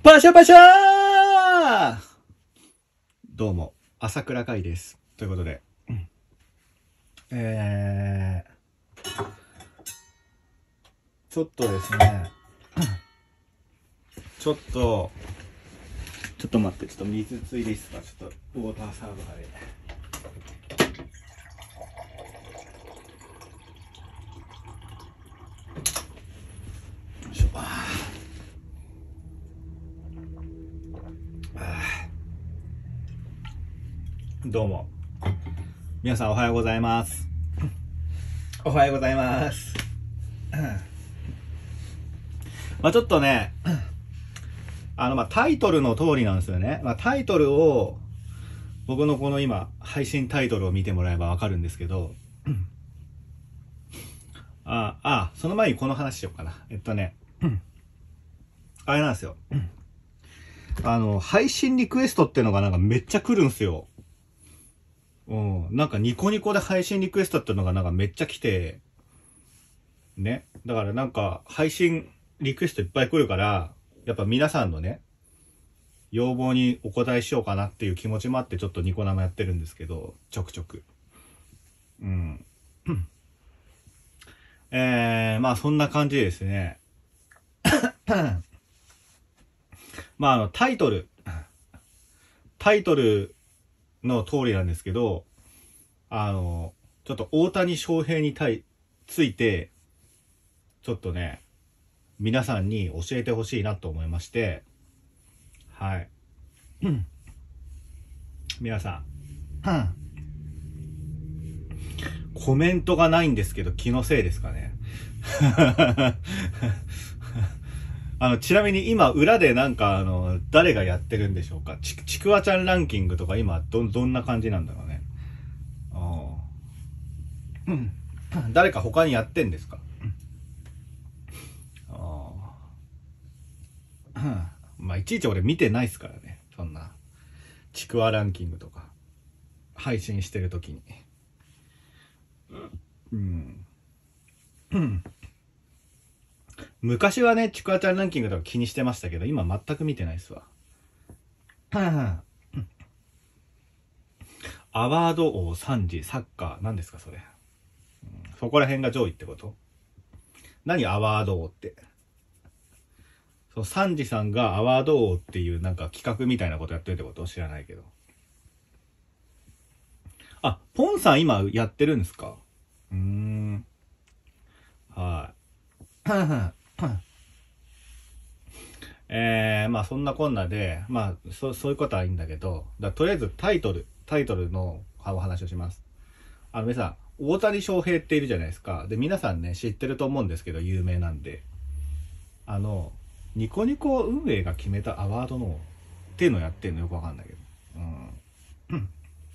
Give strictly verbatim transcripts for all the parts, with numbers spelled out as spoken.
パシャパシャーどうも、朝倉海です。ということで、えー、ちょっとですね、ちょっと、ちょっと待って、ちょっと水ついでいいですか？ちょっとウォーターサーバーで。よいしょ。どうも。皆さんおはようございます。おはようございます。まあちょっとね、あのまあタイトルの通りなんですよね。まあタイトルを、僕のこの今、配信タイトルを見てもらえばわかるんですけど、あ、あ、その前にこの話しようかな。えっとね、あれなんですよ。あの、配信リクエストっていうのがなんかめっちゃ来るんすよ。うん。なんかニコニコで配信リクエストっていうのがなんかめっちゃ来て、ね。だからなんか配信リクエストいっぱい来るから、やっぱ皆さんのね、要望にお答えしようかなっていう気持ちもあってちょっとニコ生やってるんですけど、ちょくちょく。うん。えー、まあそんな感じでですね。まああのタイトル、タイトルの通りなんですけど、あの、ちょっと大谷翔平に対、ついて、ちょっとね、皆さんに教えてほしいなと思いまして、はい。皆さん、コメントがないんですけど、気のせいですかね。あの、ちなみに今、裏でなんか、あの、誰がやってるんでしょうか。ち、ちくわちゃんランキングとか今、ど、どんな感じなんだろうね。あうん、誰か他にやってんですか？ああ、まあ、いちいち俺見てないっすからね。そんな、ちくわランキングとか、配信してるときに。うん。昔はね、ちくわちゃんランキングとか気にしてましたけど、今全く見てないっすわ。アワード王さんじサッカー、何ですかそれ、うん、そこら辺が上位ってこと？何アワード王って。そう、サンジさんがアワード王っていうなんか企画みたいなことやってるってこと？知らないけど。あ、ポンさん今やってるんですか？うーん。はい。えー、まあそんなこんなで、まあそそういうことはいいんだけど、だとりあえずタイトル、タイトルのお話をします。あの皆さん、大谷翔平っているじゃないですか。で、皆さんね、知ってると思うんですけど、有名なんで。あの、ニコニコ運営が決めたアワードの、っていうのをやってるのよくわかんないけど。うん。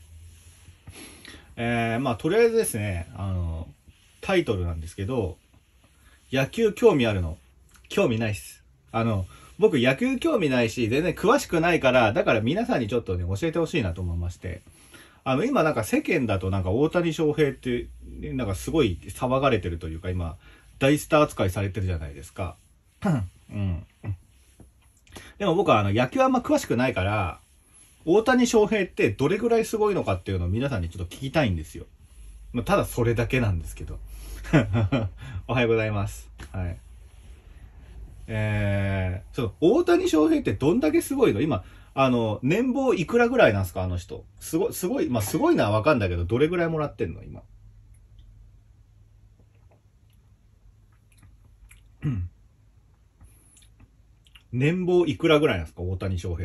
えー、まあとりあえずですね、あの、タイトルなんですけど、野球興味あるの？興味ないっす。あの、僕野球興味ないし、全然詳しくないから、だから皆さんにちょっとね、教えてほしいなと思いまして。あの、今なんか世間だとなんか大谷翔平って、なんかすごい騒がれてるというか、今、大スター扱いされてるじゃないですか。うん。でも僕はあの野球あんま詳しくないから、大谷翔平ってどれぐらいすごいのかっていうのを皆さんにちょっと聞きたいんですよ。まあ、ただそれだけなんですけど。おはようございます。はい。えー、ちょっと大谷翔平ってどんだけすごいの？今、あの、年俸いくらぐらいなんすかあの人。すごい、すごい、まあ、すごいのはわかんだけど、どれぐらいもらってんの今。年俸いくらぐらいなんですか大谷翔平って。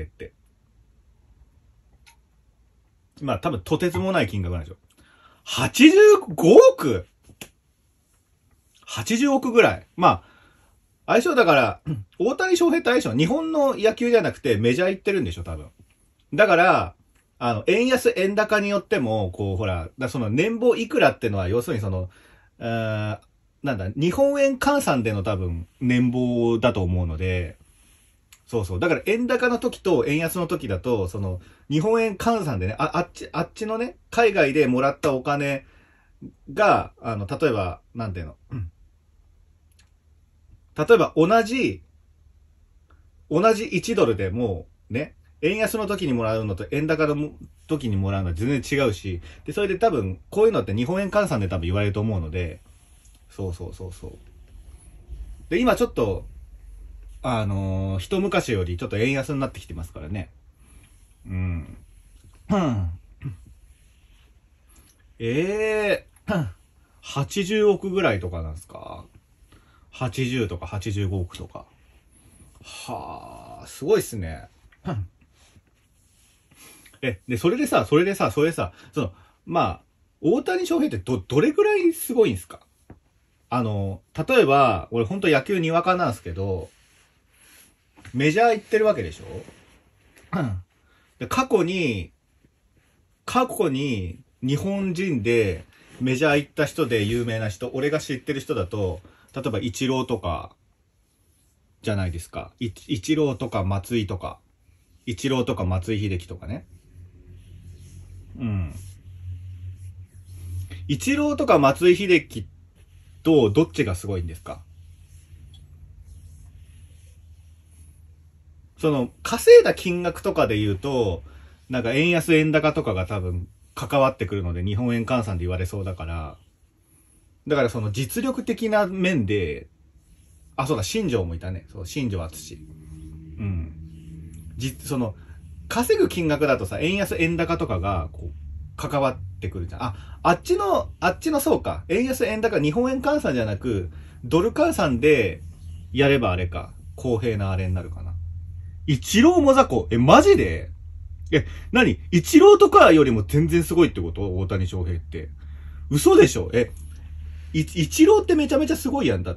まあ、多分とてつもない金額なんでしょ。はちじゅうごおく ?はちじゅうおくぐらい。まあ、相性だから、大谷翔平って相性、日本の野球じゃなくてメジャー行ってるんでしょ、多分。だから、あの、円安、円高によっても、こう、ほら、だその年俸いくらってのは、要するにその、あなんだ、日本円換算での多分、年俸だと思うので、そうそう。だから円高の時と円安の時だと、その、日本円換算でね、あ、あっち、あっちのね、海外でもらったお金が、あの、例えば、なんていうの。例えば同じ、 同じいちドルでもう、ね、円安の時にもらうのと円高の時にもらうのは全然違うし、で、それで多分、こういうのって日本円換算で多分言われると思うので、そうそうそうそう。で、今ちょっと、あのー、一昔よりちょっと円安になってきてますからね。うん。ええー、はちじゅうおくぐらいとかなんですか？ はちじゅう とかはちじゅうごおくとか。はあ、すごいっすね。え、で、それでさ、それでさ、それでさ、その、まあ、大谷翔平ってど、どれぐらいすごいんすか？あの、例えば、俺ほんと野球にわかなんですけど、メジャー行ってるわけでしょ？で過去に、過去に日本人でメジャー行った人で有名な人、俺が知ってる人だと、例えばイチローとか、じゃないですか。イチローとか松井とか。イチローとか松井秀喜とかね。うん。イチローとか松井秀喜とどっちがすごいんですか？その、稼いだ金額とかで言うと、なんか円安円高とかが多分関わってくるので日本円換算で言われそうだから、だからその実力的な面で、あ、そうだ、新庄もいたね。そう、新庄敦史。うん。じ、その、稼ぐ金額だとさ、円安円高とかが、こう、関わってくるじゃん。あ、あっちの、あっちのそうか。円安円高、日本円換算じゃなく、ドル換算でやればあれか。公平なあれになるかな。イチローも雑魚。え、マジで？え、何イチローとかよりも全然すごいってこと？大谷翔平って。嘘でしょ？え、イ、イチローってめちゃめちゃすごいやんだって。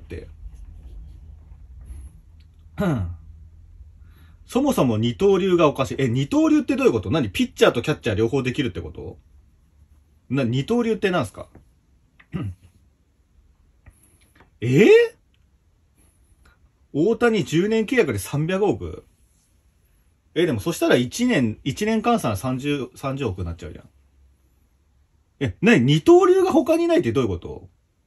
うん。そもそも二刀流がおかしい。え、二刀流ってどういうこと？何ピッチャーとキャッチャー両方できるってこと？な、二刀流ってなんすか？えー、大谷じゅうねん契約でさんびゃくおく？え、でもそしたらいちねん、いちねん換算さんじゅう、さんじゅうおくになっちゃうじゃん。え、なに二刀流が他にないってどういうこと？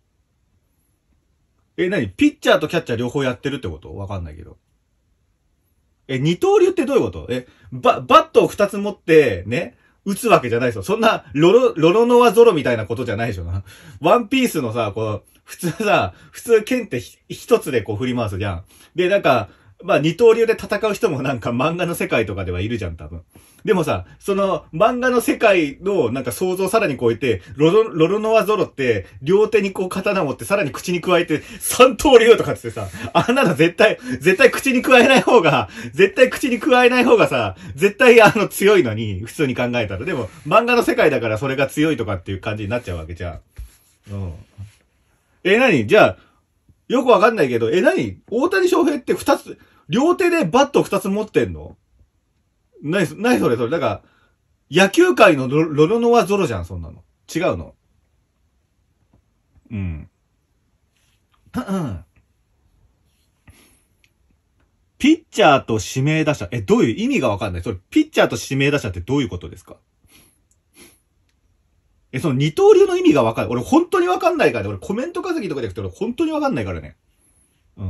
え、なにピッチャーとキャッチャー両方やってるってこと？わかんないけど。え、二刀流ってどういうこと？え、バ、バットを二つ持って、ね、打つわけじゃないですよ。そんな、ロロ、ロロノアゾロみたいなことじゃないでしょな。ワンピースのさ、こう、普通さ、普通剣って一つでこう振り回すじゃん。で、なんか、まあ二刀流で戦う人もなんか漫画の世界とかではいるじゃん、多分。でもさ、その漫画の世界のなんか想像をさらに超えて、ロロ、ロロノアゾロって両手にこう刀持ってさらに口に加えて三刀流とかってさ、あんなの絶対、絶対口に加えない方が、絶対口に加えない方がさ、絶対あの強いのに、普通に考えたら。でも漫画の世界だからそれが強いとかっていう感じになっちゃうわけじゃん。うん。え、なにじゃあ、よくわかんないけど、え、なに大谷翔平って二つ、両手でバット二つ持ってんの？なに、なにそれそれ。だから、野球界のロロロノアゾロじゃん、そんなの。違うの？うん。ピッチャーと指名打者。え、どういう意味がわかんない。それ、ピッチャーと指名打者ってどういうことですか？え、その二刀流の意味がわかんない。俺本当にわかんないからね。俺コメント稼ぎとかじゃなくて俺本当にわかんないからね。うん。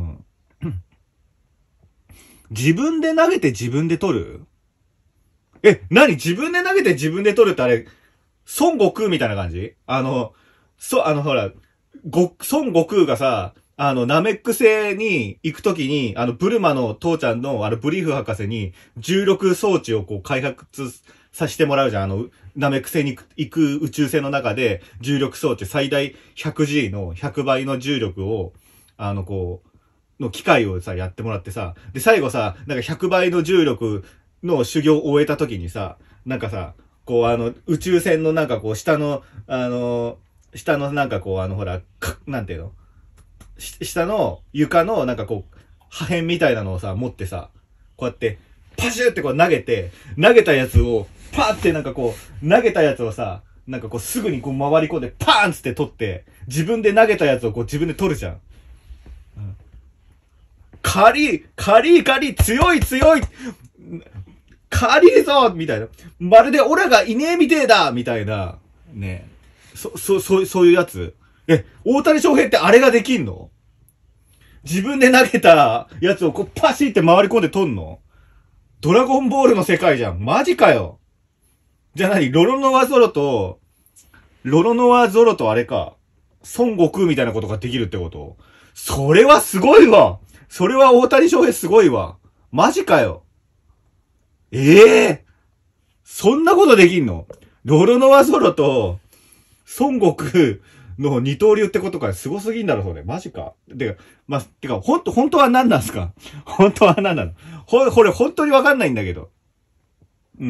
自分で投げて自分で取る？え、何自分で投げて自分で取るってあれ、孫悟空みたいな感じ？あの、そ、あのほら、ご、孫悟空がさ、あの、ナメック星に行くときに、あの、ブルマの父ちゃんの、あの、ブリーフ博士に、重力装置をこう、開発させてもらうじゃん。あの、ナメック星に行く宇宙船の中で、重力装置、最大 ひゃくジー のひゃくばいの重力を、あの、こう、の機械をさ、やってもらってさ、で、最後さ、なんかひゃくばいの重力の修行を終えたときにさ、なんかさ、こう、あの、宇宙船のなんかこう、下の、あの、下のなんかこう、あの、ほら、か、なんていうの？下の床のなんかこう、破片みたいなのをさ、持ってさ、こうやって、パシューってこう投げて、投げたやつを、パーってなんかこう、投げたやつをさ、なんかこうすぐにこう回り込んで、パーンつって取って、自分で投げたやつをこう自分で取るじゃん。うん、カリー、カリーカリー、強い強いカリーぞみたいな。まるでオラがいねえみてえだみたいな。ねそ、そ、そう、そういうやつ。え、大谷翔平ってあれができんの？ 自分で投げたやつをこうパシーって回り込んで取んの？ドラゴンボールの世界じゃん。マジかよ。じゃあ何？ロロノワゾロと、ロロノワゾロとあれか。孫悟空みたいなことができるってこと？それはすごいわ。それは大谷翔平すごいわ。マジかよ。ええー、そんなことできんの？ロロノワゾロと孫悟空の二刀流ってことか。すごすぎんだろ、それ。マジか。てか、まてか、ほんと、本当は何なんすか？本当は何なの？ほ、これ本当にわかんないんだけど。うん。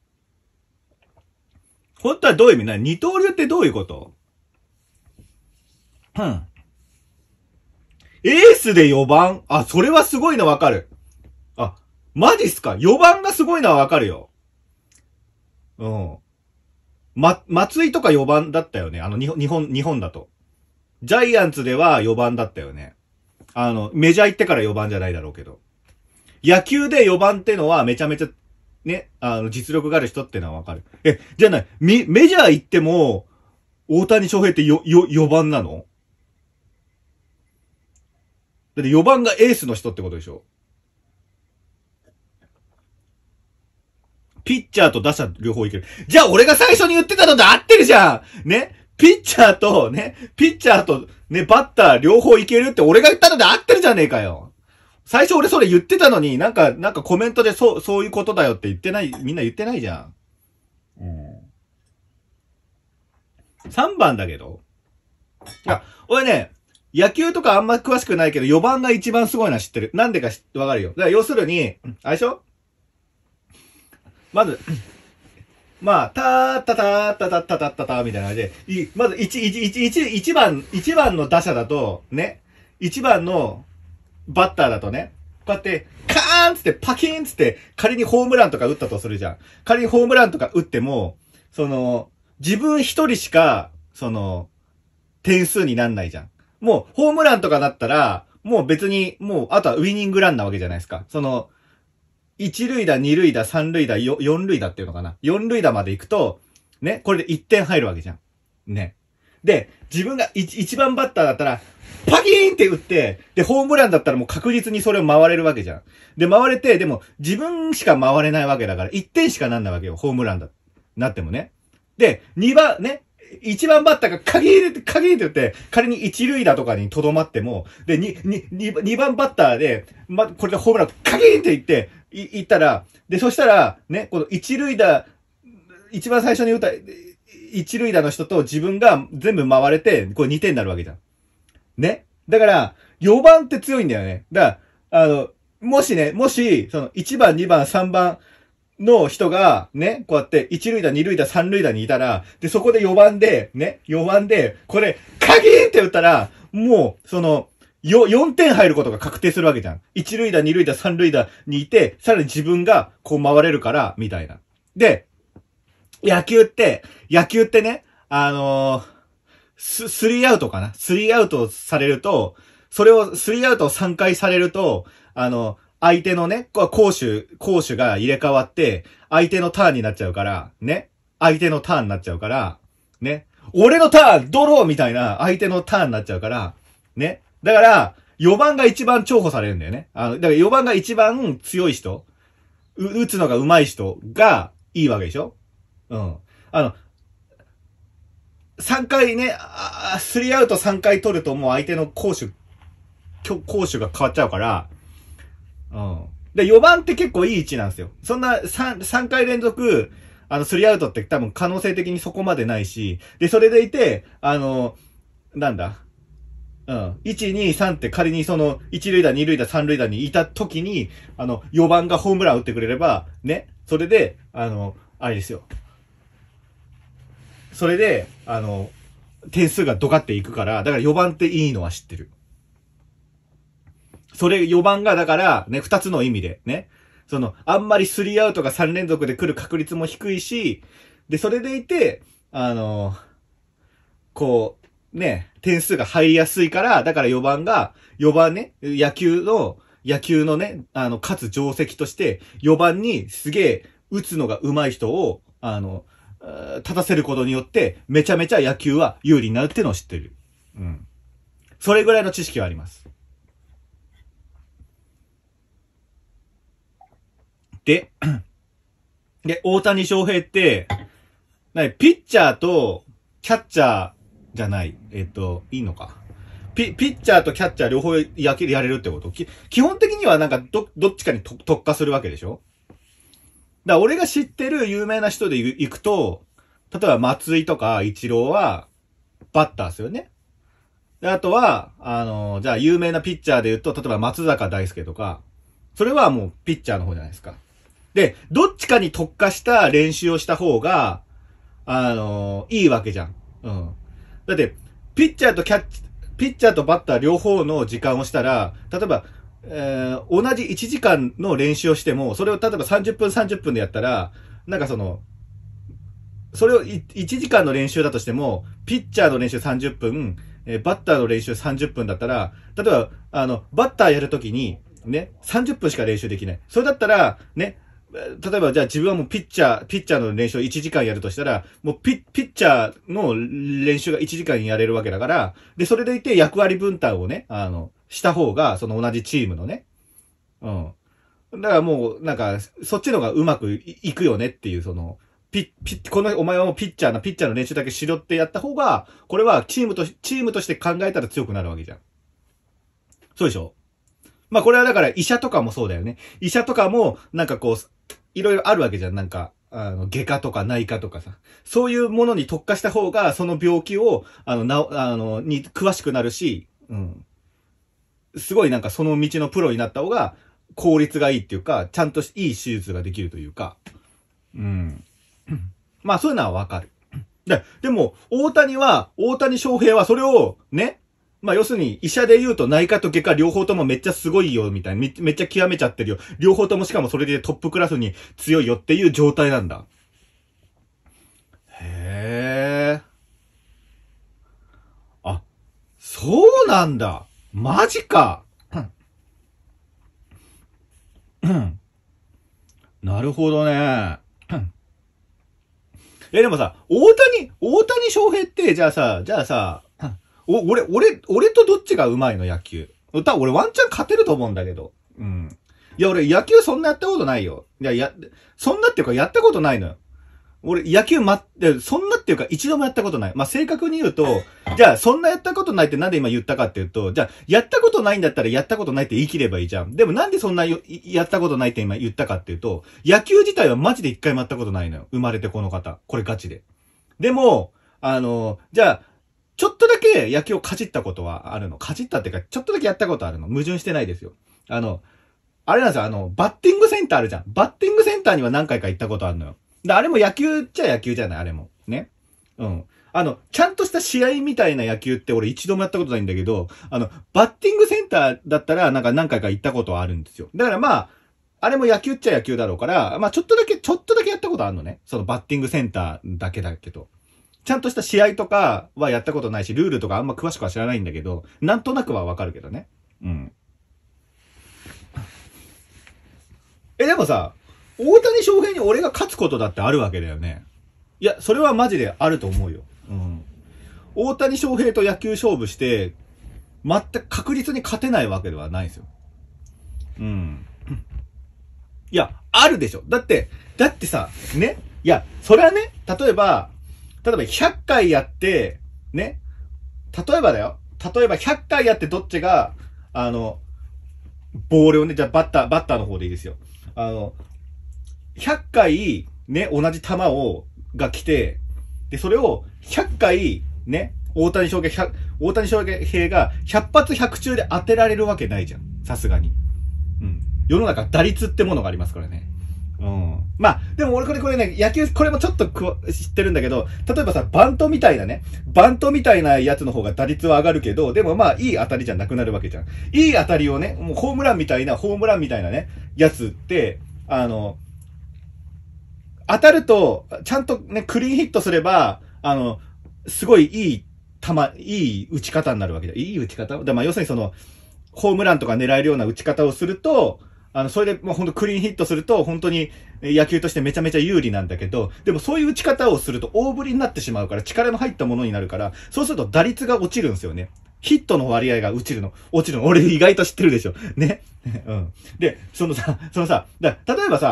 本当はどういう意味な？二刀流ってどういうこと？うん。エースでよばん？あ、それはすごいのわかる。あ、マジっすか？ よ 番がすごいのはわかるよ。うん。ま、松井とかよばんだったよね。あの、日本、日本、日本だと。ジャイアンツではよばんだったよね。あの、メジャー行ってからよばんじゃないだろうけど。野球でよばんってのはめちゃめちゃ、ね、あの、実力がある人ってのはわかる。え、じゃない、メ、メジャー行っても、大谷翔平ってよ、よ、よばんなの？だってよばんがエースの人ってことでしょ？ピッチャーと打者両方いける。じゃあ俺が最初に言ってたのと合ってるじゃんね、ピッチャーとね、ピッチャーとね、バッター両方いけるって俺が言ったので合ってるじゃねえかよ。最初俺それ言ってたのに、なんか、なんかコメントでそう、そういうことだよって言ってない、みんな言ってないじゃん。うん。さんばんだけど。あ、俺ね、野球とかあんま詳しくないけど、よばんが一番すごいのは知ってる。なんでかわかるよ。だから要するに、あれでしょ？まず、まあ、たーたたーたたたたたたみたいな感じで、いまずいち、いち、いち、いち、いちばん、いちばんの打者だと、ね、いちばんのバッターだとね、こうやって、カーンつってパキーンつって、仮にホームランとか打ったとするじゃん。仮にホームランとか打っても、その、自分一人しか、その、点数になんないじゃん。もう、ホームランとかだったら、もう別に、もう、あとはウィニングランなわけじゃないですか。その、一塁打、二塁打、三塁打、よ、四塁打っていうのかな。四塁打まで行くと、ね、これで一点入るわけじゃん。ね。で、自分が一、一番バッターだったら、パキーンって打って、で、ホームランだったらもう確実にそれを回れるわけじゃん。で、回れて、でも、自分しか回れないわけだから、一点しかなんないわけよ、ホームランだ、なってもね。で、二番、ね、一番バッターが鍵入れて、鍵入れて言って、仮に一塁打とかに留まっても、で、に、に、二番バッターで、ま、これでホームラン、鍵入れて言って、い、言ったら、で、そしたら、ね、この一塁打、一番最初に打った、一塁打の人と自分が全部回れて、これにてんになるわけじゃん。ね。だから、よばんって強いんだよね。だから、あの、もしね、もし、その、いちばん、にばん、さんばんの人が、ね、こうやって、一塁打、二塁打、三塁打にいたら、で、そこでよばんで、ね、よばんで、これ、鍵って打ったら、もう、その、よ、よんてん入ることが確定するわけじゃん。一塁打、二塁打、三塁打にいて、さらに自分がこう回れるから、みたいな。で、野球って、野球ってね、あのー、ス、スリーアウトかな？スリーアウトされると、それを、スリーアウトをさんかいされると、あの、相手のね、攻守、攻守が入れ替わって、相手のターンになっちゃうから、ね。相手のターンになっちゃうから、ね。俺のターンドローみたいな相手のターンになっちゃうから、ね。だから、よばんが一番重宝されるんだよね。あの、だからよばんが一番強い人、う、打つのが上手い人がいいわけでしょ？うん。あの、さんかいね、あ、スリーアウトさんかい取るともう相手の攻守、攻守が変わっちゃうから、うん。で、よばんって結構いい位置なんですよ。そんな3、さんかい連続、あの、スリーアウトって多分可能性的にそこまでないし、で、それでいて、あの、なんだ、うん。いち、に、さんって仮にその、一塁打、二塁打、三塁打にいた時に、あの、よばんがホームラン打ってくれれば、ね、それで、あの、あれですよ。それで、あの、点数がドカっていくから、だからよばんっていいのは知ってる。それよばんがだからね、二つの意味でね。その、あんまりスリーアウトがさん連続で来る確率も低いし、で、それでいて、あの、こう、ね、点数が入りやすいから、だからよばんが、よばんね、野球の、野球のね、あの、勝つ定石として、よばんにすげえ打つのが上手い人を、あの、立たせることによって、めちゃめちゃ野球は有利になるっていうのを知ってる。うん。それぐらいの知識はあります。 で、で、大谷翔平って、なに、ピッチャーとキャッチャーじゃない。えっと、いいのか。ピ、ピッチャーとキャッチャー両方やけ、やれるってことき基本的にはなんか、ど、どっちかにと特化するわけでしょ。だから俺が知ってる有名な人で行くと、例えば松井とかイチローは、バッターですよね。で、あとは、あの、じゃあ有名なピッチャーで言うと、例えば松坂大輔とか、それはもうピッチャーの方じゃないですか。で、どっちかに特化した練習をした方が、あの、いいわけじゃん。うん。だって、ピッチャーとキャッチ、ピッチャーとバッター両方の時間をしたら、例えば、えー、同じいちじかんの練習をしても、それを例えばさんじゅっぷんさんじゅっぷんでやったら、なんかその、それをいちじかんの練習だとしても、ピッチャーの練習さんじゅっぷん、えー、バッターの練習さんじゅっぷんだったら、例えば、あの、バッターやるときに、ね、さんじゅっぷんしか練習できない。それだったら、ね、例えばじゃあ自分はもうピッチャー、ピッチャーの練習をいちじかんやるとしたら、もうピッ、ピッチャーの練習がいちじかんやれるわけだから、で、それでいて役割分担をね、あの、した方が、その同じチームのね、うん。だからもう、なんか、そっちの方がうまくいくよねっていう、その、ピッ、ピッ、この、お前はもうピッチャーな、ピッチャーの練習だけしろってやった方が、これはチームと、チームとして考えたら強くなるわけじゃん。そうでしょ？まあこれはだから医者とかもそうだよね。医者とかも、なんかこう、いろいろあるわけじゃん。なんか、あの、外科とか内科とかさ。そういうものに特化した方が、その病気を、あの、な、あの、に詳しくなるし、うん。すごいなんかその道のプロになった方が、効率がいいっていうか、ちゃんといい手術ができるというか。うん。まあそういうのはわかる。で、でも、大谷は、大谷翔平はそれを、ね、まあ要するに医者で言うと内科と外科両方ともめっちゃすごいよみたいな、め, めっちゃ極めちゃってるよ。両方ともしかもそれでトップクラスに強いよっていう状態なんだ。へえ。あ、そうなんだ。マジか。うん。なるほどね。え、でもさ、大谷、大谷翔平って、じゃあさ、じゃあさ、お、俺、俺、俺とどっちが上手いの野球。多分俺ワンチャン勝てると思うんだけど。うん。いや、俺野球そんなやったことないよ。いや、や、そんなっていうかやったことないのよ。俺野球ま、そんなっていうか一度もやったことない。まあ、正確に言うと、じゃあそんなやったことないってなんで今言ったかっていうと、じゃあやったことないんだったらやったことないって言い切ればいいじゃん。でもなんでそんなやったことないって今言ったかっていうと、野球自体はマジで一回もやったことないのよ。生まれてこの方。これガチで。でも、あの、じゃあ、ちょっとだけ野球をかじったことはあるの。かじったっていうか、ちょっとだけやったことあるの。矛盾してないですよ。あの、あれなんですよ、あの、バッティングセンターあるじゃん。バッティングセンターには何回か行ったことあるのよ。で、あれも野球っちゃ野球じゃない、あれも。ね。うん。あの、ちゃんとした試合みたいな野球って俺一度もやったことないんだけど、あの、バッティングセンターだったらなんか何回か行ったことはあるんですよ。だからまあ、あれも野球っちゃ野球だろうから、まあちょっとだけ、ちょっとだけやったことあるのね。そのバッティングセンターだけだけど。ちゃんとした試合とかはやったことないし、ルールとかあんま詳しくは知らないんだけど、なんとなくはわかるけどね。うん。え、でもさ、大谷翔平に俺が勝つことだってあるわけだよね。いや、それはマジであると思うよ。うん。大谷翔平と野球勝負して、全く確実に勝てないわけではないんですよ。うん。いや、あるでしょ。だって、だってさ、ね。いや、それはね、例えば、例えばひゃっかいやって、ね。例えばだよ。例えばひゃっかいやってどっちが、あの、ボールをね、じゃあバッター、バッターの方でいいですよ。あの、ひゃっかい、ね、同じ球を、が来て、で、それをひゃっかい、ね、大谷翔平、大谷翔平がひゃく発ひゃく中で当てられるわけないじゃん。さすがに。うん。世の中打率ってものがありますからね。うん。まあ、でも俺これこれね、野球、これもちょっと知ってるんだけど、例えばさ、バントみたいなね、バントみたいなやつの方が打率は上がるけど、でもまあ、いい当たりじゃなくなるわけじゃん。いい当たりをね、もうホームランみたいな、ホームランみたいなね、やつって、あの、当たると、ちゃんとね、クリーンヒットすれば、あの、すごいいい球、いい打ち方になるわけだ。いい打ち方で、まあ、要するにその、ホームランとか狙えるような打ち方をすると、あの、それでもうほんとクリーンヒットすると、本当に野球としてめちゃめちゃ有利なんだけど、でもそういう打ち方をすると大振りになってしまうから、力の入ったものになるから、そうすると打率が落ちるんですよね。ヒットの割合が落ちるの。落ちるの。俺意外と知ってるでしょ。ね。うん。で、そのさ、そのさ、だ例えばさ、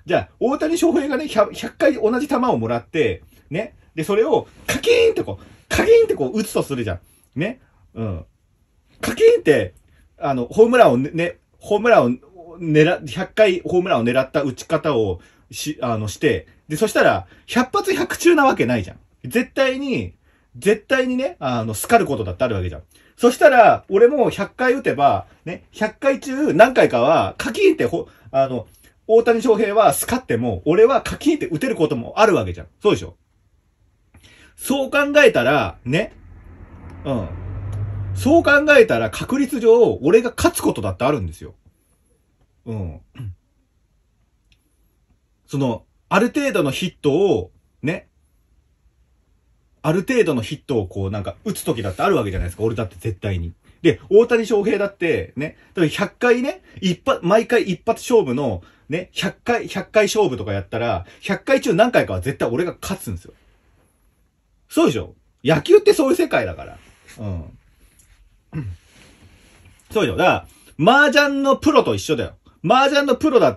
じゃあ、大谷翔平がね、ひゃく, ひゃっかい同じ球をもらって、ね。で、それを、カキーンってこう、カキーンってこう、打つとするじゃん。ね。うん。カキーンって、あの、ホームランをね、ねホームランを狙、ひゃっかいホームランを狙った打ち方をし、あの、して、で、そしたら、ひゃく発ひゃく中なわけないじゃん。絶対に、絶対にね、あの、スカることだってあるわけじゃん。そしたら、俺もひゃっかい打てば、ね、ひゃっかい中何回かは、カキーンってほ、あの、大谷翔平はスカっても、俺はカキーンって打てることもあるわけじゃん。そうでしょ？そう考えたら、ね。うん。そう考えたら、確率上、俺が勝つことだってあるんですよ。うん。その、ある程度のヒットを、ね。ある程度のヒットをこうなんか打つ時だってあるわけじゃないですか。俺だって絶対に。で、大谷翔平だってね、だからひゃっかいね、一発、毎回一発勝負のね、ひゃっかい、ひゃっかい勝負とかやったら、ひゃっかい中何回かは絶対俺が勝つんですよ。そうでしょ？野球ってそういう世界だから。うん。そうでしょ？だから、麻雀のプロと一緒だよ。麻雀のプロだって、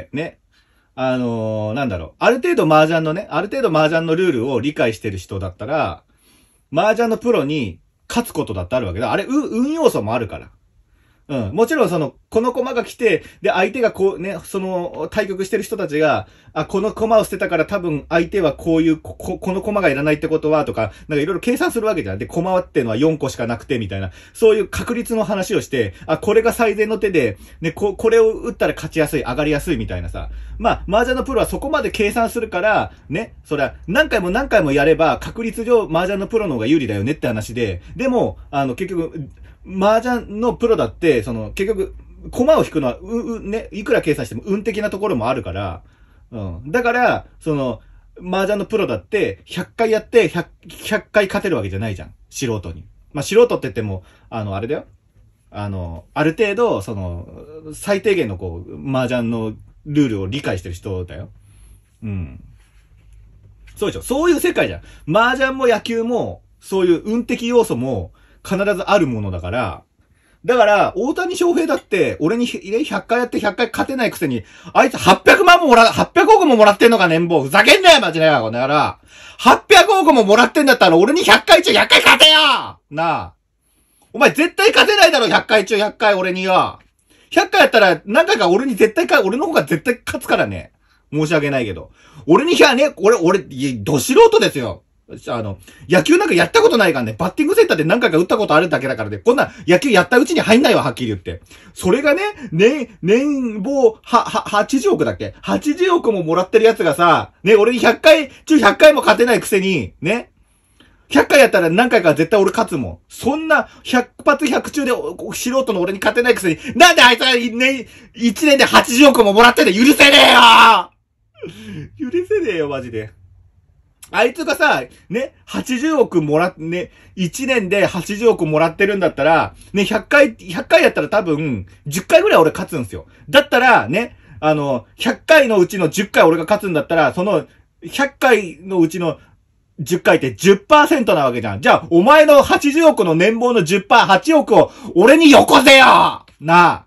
ね、あのー、なんだろう。ある程度麻雀のね、ある程度麻雀のルールを理解してる人だったら、麻雀のプロに勝つことだってあるわけだ。あれ、う、運要素もあるから。うん。もちろんその、この駒が来て、で、相手がこうね、その、対局してる人たちが、あ、この駒を捨てたから多分相手はこういう、こ、この駒がいらないってことは、とか、なんかいろいろ計算するわけじゃん。で、駒っていうのはよんこしかなくて、みたいな。そういう確率の話をして、あ、これが最善の手で、ね、こ、これを打ったら勝ちやすい、上がりやすいみたいなさ。まあ、麻雀のプロはそこまで計算するから、ね、それは何回も何回もやれば、確率上麻雀のプロの方が有利だよねって話で、でも、あの、結局、麻雀のプロだって、その、結局、駒を引くのは、う、う、ね、いくら計算しても運的なところもあるから、うん。だから、その、麻雀のプロだって、ひゃっかいやって、ひゃく、ひゃっかい勝てるわけじゃないじゃん。素人に。まあ、素人って言っても、あの、あれだよ。あの、ある程度、その、最低限のこう、麻雀のルールを理解してる人だよ。うん。そうでしょ。そういう世界じゃん。麻雀も野球も、そういう運的要素も必ずあるものだから、だから、大谷翔平だって、俺にひゃっかいやってひゃっかい勝てないくせに、あいつはっぴゃくまんももら、はっぴゃくおくももらってんのか、年俸。ふざけんなよ、マジでよ、この野郎。はっぴゃくおくももらってんだったら、俺にひゃっかい中ひゃっかい勝てよなあ。お前絶対勝てないだろ、ひゃっかい中ひゃっかい俺によ。ひゃっかいやったら、何回か俺に絶対か、俺の方が絶対勝つからね。申し訳ないけど。俺にひゃね、俺、俺、ど素人ですよ。あの、野球なんかやったことないからね、バッティングセンターで何回か打ったことあるだけだからね、こんな野球やったうちに入んないわ、はっきり言って。それがね、年、年俸、は、は、はちじゅうおくだっけ ?はちじゅうおくももらってるやつがさ、ね、俺にひゃっかい中ひゃっかいも勝てないくせに、ね、ひゃっかいやったら何回か絶対俺勝つもん。そんなひゃく発ひゃく中で素人の俺に勝てないくせに、なんであいつがね、いちねんではちじゅうおくももらってんの許せねえよ許せねえよ、マジで。あいつがさ、ね、はちじゅうおくもらっ、ね、いちねんではちじゅうおくもらってるんだったら、ね、ひゃっかい、ひゃっかいやったら多分、じゅっかいぐらい俺勝つんですよ。だったら、ね、あの、ひゃっかいのうちのじゅっかい俺が勝つんだったら、その、ひゃっかいのうちのじゅっかいって じゅっパーセント なわけじゃん。じゃあ、お前のはちじゅうおくの年俸の じゅっパーセント、はちおくを俺によこせよなあ。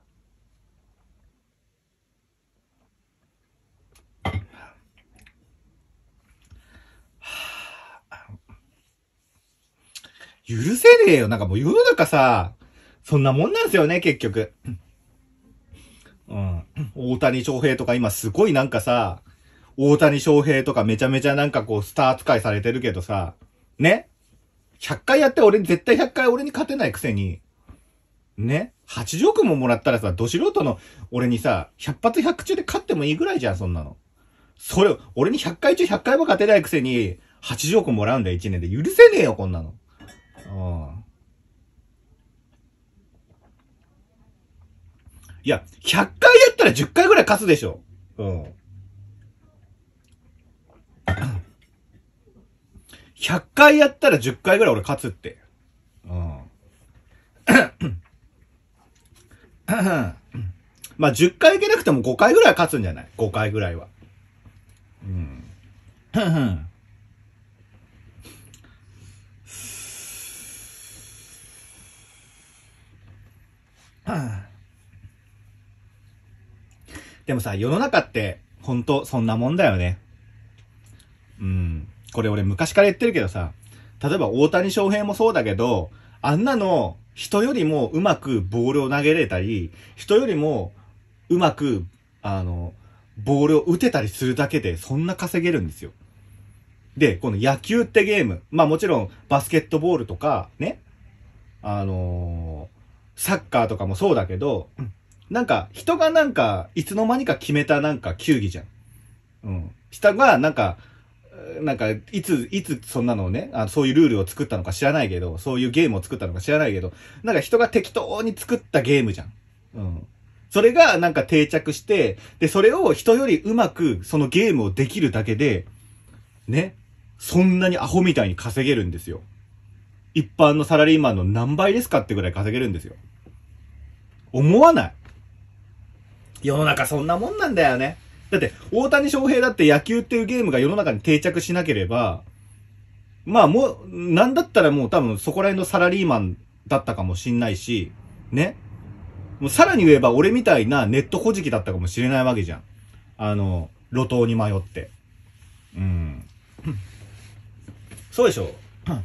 許せねえよ。なんかもう世の中さ、そんなもんなんですよね、結局。うん。大谷翔平とか今すごいなんかさ、大谷翔平とかめちゃめちゃなんかこうスター扱いされてるけどさ、ね ?ひゃっ 回やって俺に絶対ひゃっかい俺に勝てないくせに、ね ?はちじゅうおくももらったらさ、ど素人の俺にさ、ひゃく発ひゃく中で勝ってもいいぐらいじゃん、そんなの。それ、俺にひゃっかい中ひゃっかいも勝てないくせに、はちじゅうおくもらうんだよ、いちねんで。許せねえよ、こんなの。うん。いや、ひゃっかいやったらじゅっかいぐらい勝つでしょ。うん。ひゃっかいやったらじゅっかいぐらい俺勝つって。うん。まあ、じゅっかいいけなくてもごかいぐらいは勝つんじゃない ?ご 回ぐらいは。うん。でもさ、世の中って、 ほんと、そんなもんだよね。うん。これ俺昔から言ってるけどさ、例えば大谷翔平もそうだけど、あんなの人よりもうまくボールを投げれたり、人よりもうまく、あの、ボールを打てたりするだけでそんな稼げるんですよ。で、この野球ってゲーム、まあもちろんバスケットボールとか、ね、あのー、サッカーとかもそうだけど、なんか人がなんかいつの間にか決めたなんか球技じゃん。うん。人がなんか、なんか、いつ、いつそんなのをね、あそういうルールを作ったのか知らないけど、そういうゲームを作ったのか知らないけど、なんか人が適当に作ったゲームじゃん。うん。それがなんか定着して、で、それを人よりうまくそのゲームをできるだけで、ね、そんなにアホみたいに稼げるんですよ。一般のサラリーマンの何倍ですかってぐらい稼げるんですよ。思わない？世の中そんなもんなんだよね。だって、大谷翔平だって野球っていうゲームが世の中に定着しなければ、まあもう、なんだったらもう多分そこら辺のサラリーマンだったかもしんないし、ね。もうさらに言えば俺みたいなネット小じきだったかもしれないわけじゃん。あの、路頭に迷って。うん。そうでしょ。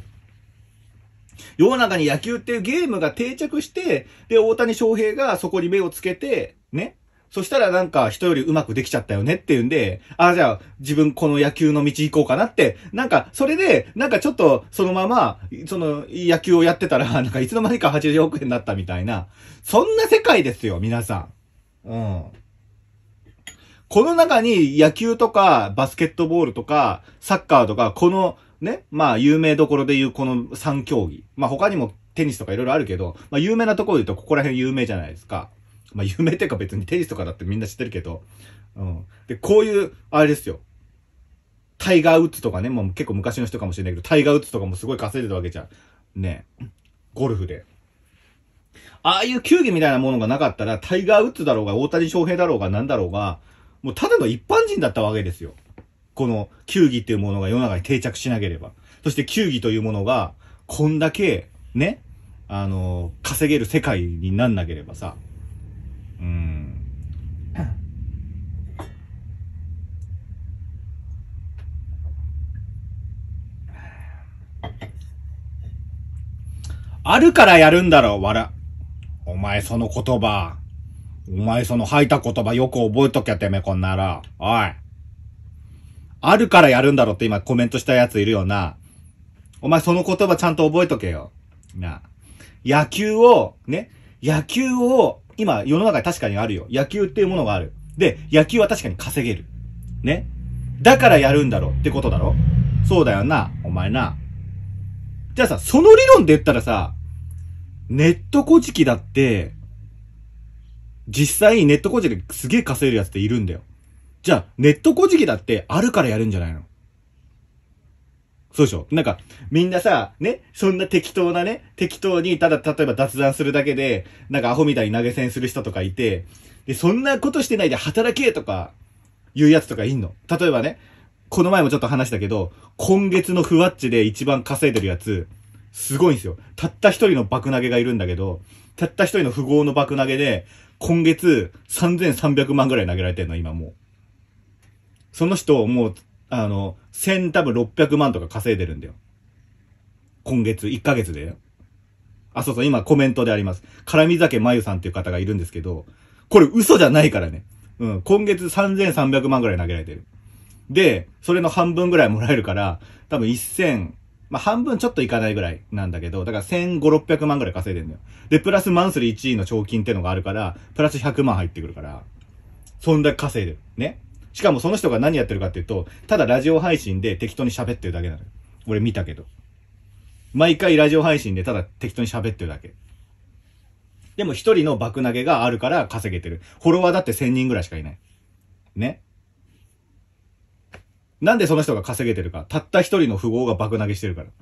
世の中に野球っていうゲームが定着して、で、大谷翔平がそこに目をつけて、ね。そしたらなんか人より上手くできちゃったよねっていうんで、ああ、じゃあ自分この野球の道行こうかなって、なんかそれで、なんかちょっとそのまま、その野球をやってたら、なんかいつの間にかはちじゅうおくえんになったみたいな、そんな世界ですよ、皆さん。うん。この中に野球とかバスケットボールとかサッカーとか、このね、まあ有名どころで言うこのさん競技。まあ他にもテニスとかいろいろあるけど、まあ有名なところで言うとここら辺有名じゃないですか。まあ有名っていうか別にテニスとかだってみんな知ってるけど。うん。で、こういう、あれですよ。タイガー・ウッズとかね、もう結構昔の人かもしれないけど、タイガー・ウッズとかもすごい稼いでたわけじゃん。ね。ゴルフで。ああいう球技みたいなものがなかったら、タイガー・ウッズだろうが、大谷翔平だろうが、なんだろうが、もうただの一般人だったわけですよ。この球技っていうものが世の中に定着しなければ。そして球技というものが、こんだけ、ね、あのー、稼げる世界になんなければさ。うーん。あるからやるんだろ、わら。お前その言葉。お前その吐いた言葉よく覚えときゃてめえこんなら。おい。あるからやるんだろって今コメントしたやついるよな。お前その言葉ちゃんと覚えとけよ。な。野球を、ね。野球を、今世の中に確かにあるよ。野球っていうものがある。で、野球は確かに稼げる。ね。だからやるんだろってことだろ。そうだよな、お前な。じゃあさ、その理論で言ったらさ、ネット小じきだって、実際ネット小じきですげえ稼げるやつっているんだよ。じゃあ、ネット小じきだってあるからやるんじゃないの？そうでしょ？なんか、みんなさ、ね、そんな適当なね、適当に、ただ、例えば雑談するだけで、なんかアホみたいに投げ銭する人とかいて、で、そんなことしてないで働けとか、言うやつとかいんの。例えばね、この前もちょっと話したけど、今月のふわっちで一番稼いでるやつ、すごいんですよ。たった一人の爆投げがいるんだけど、たった一人の富豪の爆投げで、今月さんぜんさんびゃくまんぐらい投げられてんの、今もう。その人、もう、あの、千多分ろっぴゃくまんとか稼いでるんだよ。今月、いっかげつで。あ、そうそう、今コメントであります。からみ酒まゆさんっていう方がいるんですけど、これ嘘じゃないからね。うん、今月さんぜんさんびゃくまんぐらい投げられてる。で、それの半分ぐらいもらえるから、多分せん、まあ、半分ちょっといかないぐらいなんだけど、だからせんごひゃく、ろっぴゃくまんぐらい稼いでるんだよ。で、プラスマンスリーいちいの賞金ってのがあるから、プラスひゃくまん入ってくるから、そんだけ稼いでる。ね。しかもその人が何やってるかっていうと、ただラジオ配信で適当に喋ってるだけなのよ。俺見たけど。毎回ラジオ配信でただ適当に喋ってるだけ。でも一人の爆投げがあるから稼げてる。フォロワーだってせんにんぐらいしかいない。ね。なんでその人が稼げてるか。たった一人の富豪が爆投げしてるから。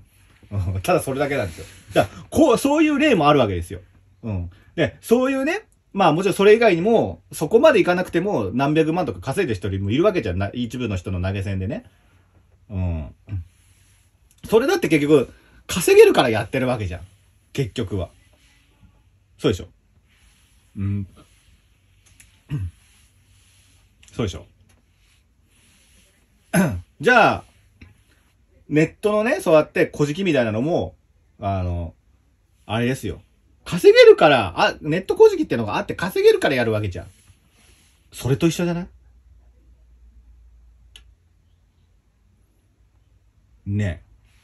ただそれだけなんですよ。だから、こう、そういう例もあるわけですよ。うん。で、そういうね、まあもちろんそれ以外にも、そこまでいかなくても何百万とか稼いでる人もいるわけじゃない、一部の人の投げ銭でね。うん。それだって結局、稼げるからやってるわけじゃん。結局は。そうでしょ。うん。そうでしょ。 じゃあ、ネットのね、そうやって小じきみたいなのも、あの、あれですよ。稼げるから、あ、ネット小じきってのがあって稼げるからやるわけじゃん。それと一緒じゃない？ね。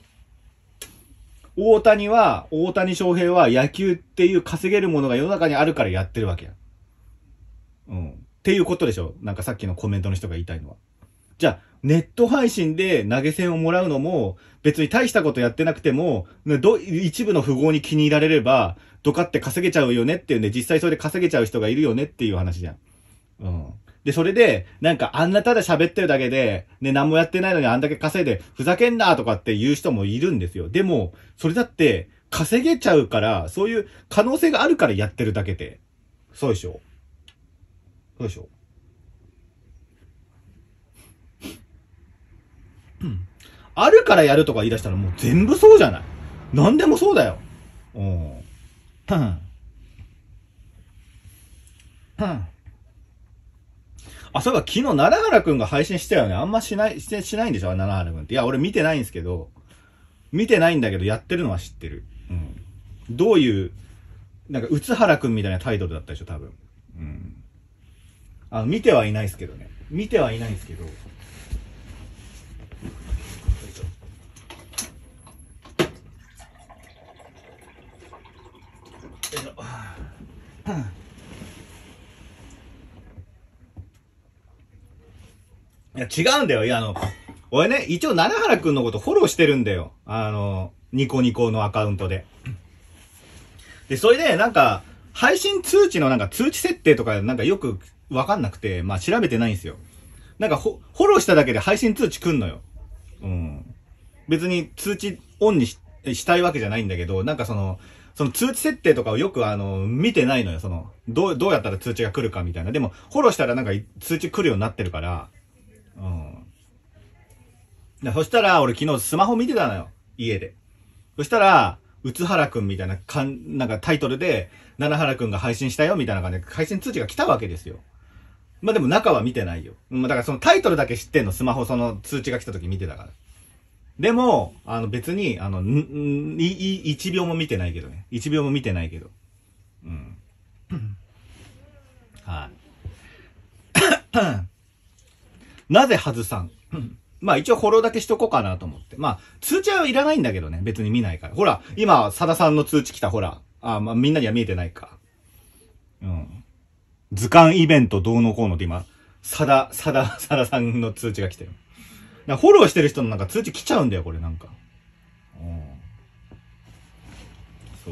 大谷は、大谷翔平は野球っていう稼げるものが世の中にあるからやってるわけや。うん。っていうことでしょ。なんかさっきのコメントの人が言いたいのは。じゃあ、ネット配信で投げ銭をもらうのも、別に大したことやってなくても、ど一部の富豪に気に入られれば、ドカって稼げちゃうよねっていうんで、実際それで稼げちゃう人がいるよねっていう話じゃん。うん。で、それで、なんかあんなただ喋ってるだけで、ね、何もやってないのにあんだけ稼いで、ふざけんなとかって言う人もいるんですよ。でも、それだって、稼げちゃうから、そういう可能性があるからやってるだけで。そうでしょ？そうでしょ？うん。あるからやるとか言い出したらもう全部そうじゃない。何でもそうだよ。うん。うん。うん。あ、そういえば昨日、奈良原くんが配信したよね。あんましない、して、しないんでしょ奈良原くんって。いや、俺見てないんですけど、見てないんだけど、やってるのは知ってる。うん。どういう、なんか、うつはらくんみたいなタイトルだったでしょ、多分。うん。あの、見てはいないですけどね。見てはいないんですけど。いや、違うんだよ。いや、あの、俺ね、一応、奈良原くんのことフォローしてるんだよ。あの、ニコニコのアカウントで。で、それで、なんか、配信通知のなんか通知設定とかなんかよくわかんなくて、まあ調べてないんですよ。なんかフォローしただけで配信通知来んのよ。うん。別に通知オンに し, したいわけじゃないんだけど、なんかその、その通知設定とかをよくあの、見てないのよ。その、どう、どうやったら通知が来るかみたいな。でも、フォローしたらなんか通知来るようになってるから、うん。そしたら、俺昨日スマホ見てたのよ。家で。そしたら、うつはらくんみたいなかん、なんかタイトルで、奈良原くんが配信したよみたいな感じで配信通知が来たわけですよ。まあでも中は見てないよ。まあだからそのタイトルだけ知ってんの、スマホその通知が来た時見てたから。でも、あの別に、あの、ん、ん、い、一秒も見てないけどね。一秒も見てないけど。うん。はい。なぜ外さん？まあ一応フォローだけしとこうかなと思って。まあ、通知はいらないんだけどね。別に見ないから。ほら、今、佐田さんの通知来た、ほら。あ、まあみんなには見えてないか。うん。図鑑イベントどうのこうのって今、佐田、佐田、佐田さんの通知が来てる。フォローしてる人のなんか通知来ちゃうんだよ、これなんか。うん。そう。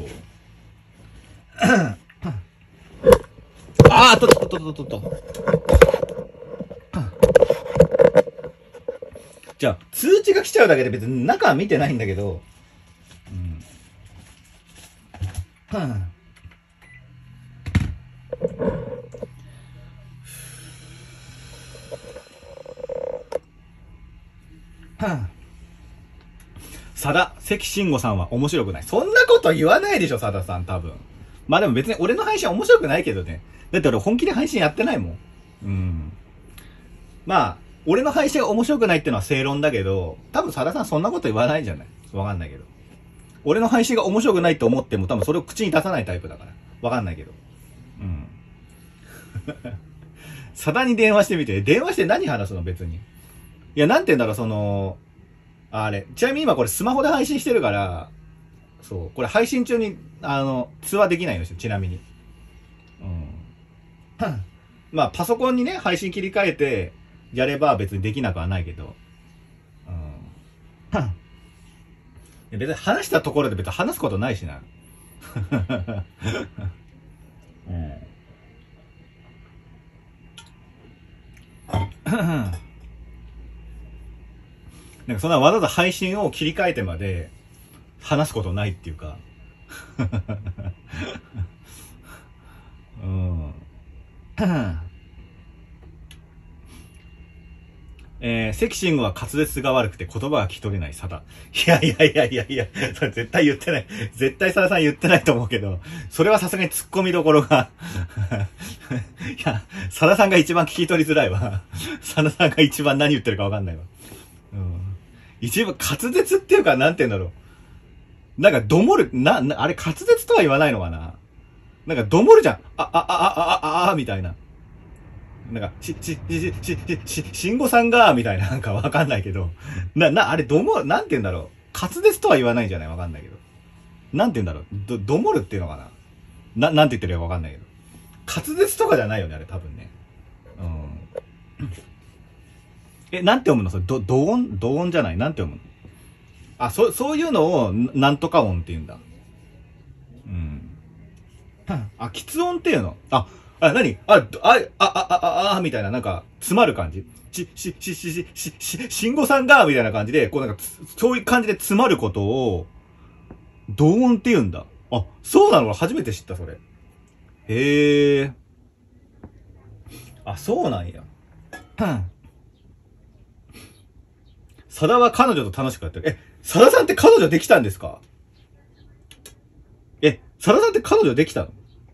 ああ、とっとっとっとっとっと。じゃあ、通知が来ちゃうだけで別に中は見てないんだけど、うん。はあ、はあ、佐田、関慎吾さんは面白くない。そんなこと言わないでしょ、佐田さん、多分。まあでも別に俺の配信は面白くないけどね。だって俺本気で配信やってないもん。うん。まあ、俺の配信が面白くないってのは正論だけど、多分佐田さんそんなこと言わないんじゃない？わかんないけど。俺の配信が面白くないと思っても多分それを口に出さないタイプだから。わかんないけど。うん。佐田に電話してみて。電話して何話すの別に。いや、なんて言うんだろう、その、あれ。ちなみに今これスマホで配信してるから、そう。これ配信中に、あの、通話できないんですよ、ちなみに。うん。まあ、パソコンにね、配信切り替えて、やれば別にできなくはないけど。うん。別に話したところで別に話すことないしな。うん。なんかそんなわざわざ配信を切り替えてまで話すことないっていうか。うん。えー、セキシングは滑舌が悪くて言葉が聞き取れない佐田。いやいやいやいやいや、それ絶対言ってない。絶対佐田さん言ってないと思うけど、それはさすがに突っ込みどころが。いや、佐田さんが一番聞き取りづらいわ。佐田さんが一番何言ってるかわかんないわ。うん。 一番滑舌っていうか、なんて言うんだろう。なんか、どもる、な、な、あれ滑舌とは言わないのかな。なんか、どもるじゃん。あ、あ、あ、あ、あ、あ、あ、みたいな。なんか、し、し、し、し、し、し、しんごさんが、みたいな、なんかわかんないけど。な、な、あれ、ども、なんて言うんだろう。滑舌とは言わないんじゃないわかんないけど。なんて言うんだろう。ど、どもるっていうのかな。な、なんて言ってるかわかんないけど。滑舌とかじゃないよね、あれ、多分ね。うん。え、なんて読むのそれ、ど、同音同音じゃないなんて読むのあ、そ、そういうのを、なんとか音って言うんだ。うん。あ、喫音っていうのあ、あ、なにあ、あ、あ、あ、あ、あ、みたいな、なんか、詰まる感じし、し、し、し、し、し、し、しんごさんが、みたいな感じで、こうなんか、そういう感じで詰まることを、同音って言うんだ。あ、そうなの初めて知った、それ。へえ。あ、そうなんや。佐田は彼女と楽しくやってる。え、佐田さんって彼女できたんですか？え、佐田さんって彼女できたの？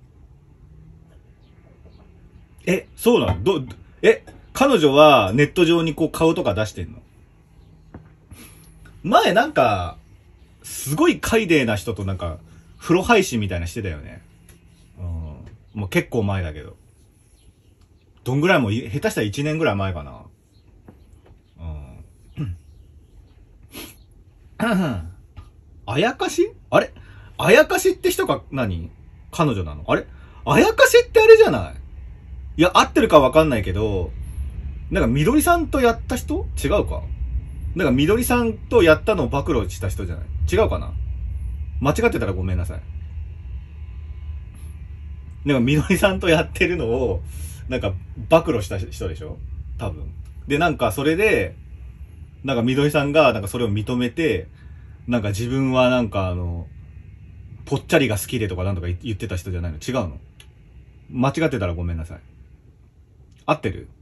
え、そうなの？ど、え、彼女はネット上にこう顔とか出してんの？前なんか、すごい海デーな人となんか、風呂配信みたいなしてたよね。うん。もう結構前だけど。どんぐらいも、下手したらいちねんぐらい前かな。うん。あやかしあれあやかしって人が何彼女なのあれあやかしってあれじゃないいや、合ってるかわかんないけど、なんかみどりさんとやった人違うかなんかみどりさんとやったのを暴露した人じゃない違うかな間違ってたらごめんなさい。なんかみどりさんとやってるのを、なんか暴露した人でしょ多分。で、なんかそれで、なんかみどりさんがなんかそれを認めて、なんか自分はなんかあの、ぽっちゃりが好きでとかなんとか言ってた人じゃないの違うの間違ってたらごめんなさい。合ってる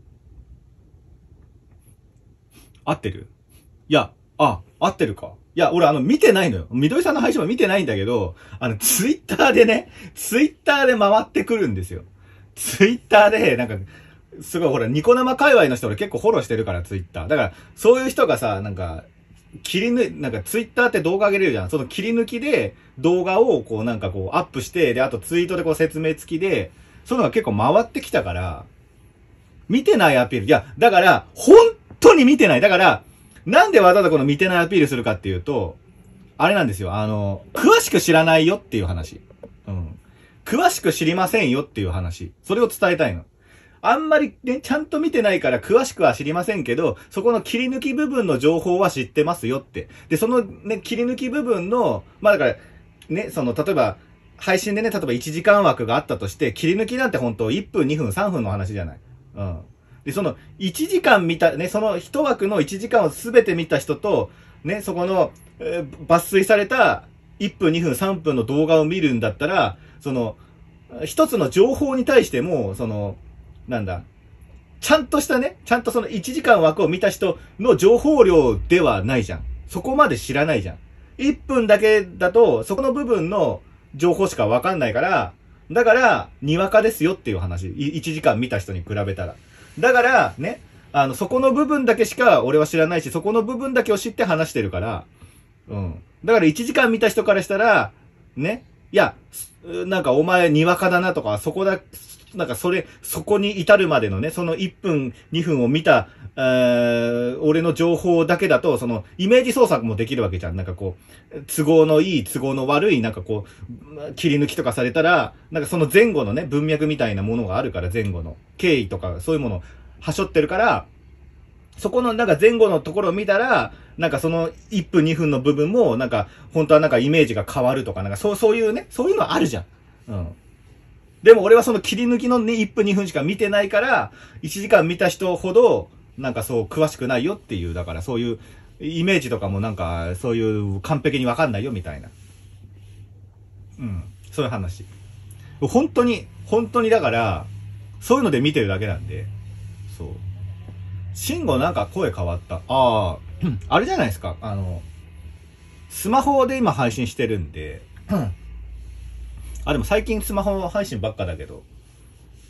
合ってるいや、あ、合ってるか。いや、俺あの、見てないのよ。みどりさんの配信も見てないんだけど、あの、ツイッターでね、ツイッターで回ってくるんですよ。ツイッターで、なんか、すごいほら、ニコ生界隈の人俺結構フォローしてるから、ツイッター。だから、そういう人がさ、なんか、切り抜、なんかツイッターって動画上げれるじゃん。その切り抜きで動画をこうなんかこうアップして、で、あとツイートでこう説明付きで、そういうのが結構回ってきたから、見てないアピール。いや、だから、本当に見てない。だから、なんでわざわざこの見てないアピールするかっていうと、あれなんですよ。あの、詳しく知らないよっていう話。うん。詳しく知りませんよっていう話。それを伝えたいの。あんまりね、ちゃんと見てないから詳しくは知りませんけど、そこの切り抜き部分の情報は知ってますよって。で、そのね、切り抜き部分の、まあだから、ね、その、例えば、配信でね、例えばいちじかん枠があったとして、切り抜きなんて本当いっぷん、にふん、さんぷんの話じゃない。うん。で、その、いちじかん見た、ね、そのいち枠のいちじかんをすべて見た人と、ね、そこの、えー、抜粋されたいっぷん、にふん、さんぷんの動画を見るんだったら、その、一つの情報に対しても、その、なんだ、ちゃんとしたね、ちゃんとそのいちじかん枠を見た人の情報量ではないじゃん。そこまで知らないじゃん。いっぷんだけだと、そこの部分の情報しかわかんないから、だから、にわかですよっていう話。いちじかん見た人に比べたら。だから、ね、あの、そこの部分だけしか俺は知らないし、そこの部分だけを知って話してるから、うん。だからいちじかん見た人からしたら、ね、いや、なんかお前にわかだなとか、そこだ、なんかそれ、そこに至るまでのね、そのいっぷん、にふんを見た、えー、俺の情報だけだと、その、イメージ操作もできるわけじゃん。なんかこう、都合のいい、都合の悪い、なんかこう、切り抜きとかされたら、なんかその前後のね、文脈みたいなものがあるから、前後の。経緯とか、そういうものを、はしょってるから、そこのなんか前後のところを見たら、なんかそのいっぷんにふんの部分も、なんか、本当はなんかイメージが変わるとか、なんかそう、そういうね、そういうのあるじゃん。うん。でも俺はその切り抜きのね、いっぷんにふんしか見てないから、いちじかん見た人ほど、なんかそう詳しくないよっていう、だからそういうイメージとかもなんか、そういう完璧にわかんないよみたいな。うん。そういう話。本当に、本当にだから、そういうので見てるだけなんで、そう。慎吾なんか声変わった。ああ、あれじゃないですか。あの、スマホで今配信してるんで、あ、でも最近スマホ配信ばっかだけど、うん。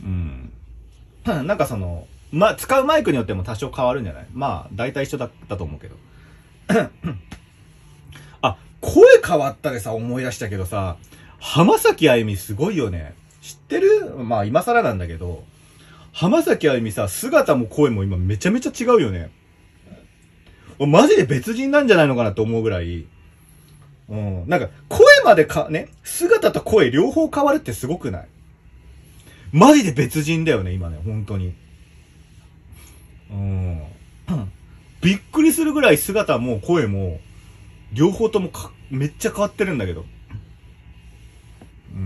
なんかその、ま、使うマイクによっても多少変わるんじゃないまあ、大体一緒だったと思うけど。 あ、声変わったでさ、思い出したけどさ、浜崎あゆみすごいよね。知ってる？まあ今更なんだけど、浜崎あゆみさ、姿も声も今めちゃめちゃ違うよね。マジで別人なんじゃないのかなと思うぐらい。うん。なんか、声までか、ね、姿と声両方変わるってすごくない？マジで別人だよね、今ね、本当に。うん。びっくりするぐらい姿も声も、両方ともか、めっちゃ変わってるんだけど。うん。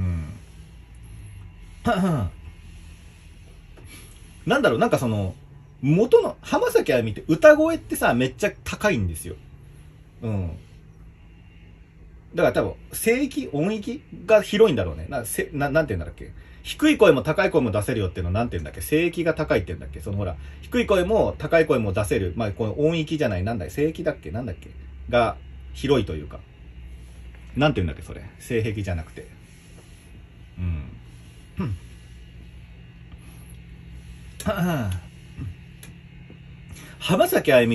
なんだろう、なんかその、元の、浜崎あゆみって歌声ってさ、めっちゃ高いんですよ。うん。だから多分、声域、音域が広いんだろうね。な、せ、な、なんて言うんだっけ。低い声も高い声も出せるよっていうのなんて言うんだっけ。声域が高いって言うんだっけ。そのほら、低い声も高い声も出せる。まあ、この音域じゃない、なんだい、声域だっけなんだっけが、広いというか。なんて言うんだっけ、それ。性癖じゃなくて。うん。浜崎あゆみって、